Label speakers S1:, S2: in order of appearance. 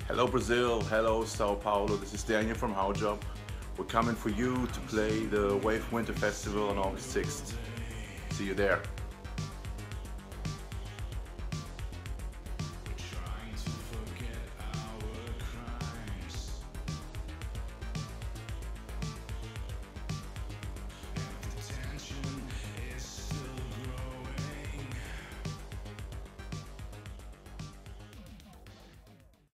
S1: Hello Brazil, hello Sao Paulo, this is Daniel from Haujobb. We're coming for you to play the Wave Winter Festival on August 6th. See you there.